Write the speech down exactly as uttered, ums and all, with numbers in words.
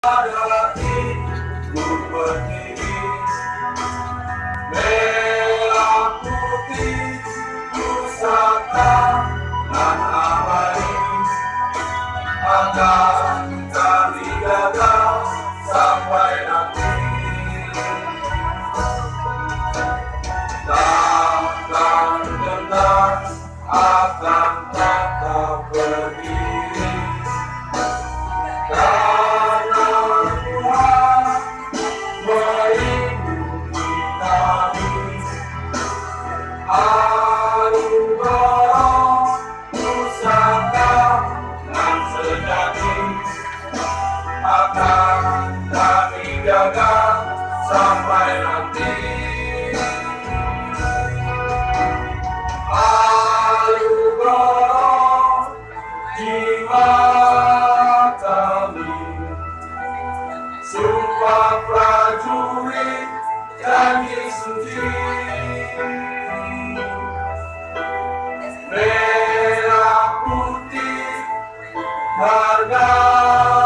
hatiku berdiri, merah putih pusaka dan abadi akan kami jaga sampai nanti. Takkan gentar akan tetap berdiri, karena Tuhan melindungi kami. Anugerah pusaka dan sejati akan kami jaga sampai nanti. Anugerah jiwa kami, sumpah prajurit janji suci, merah putih harga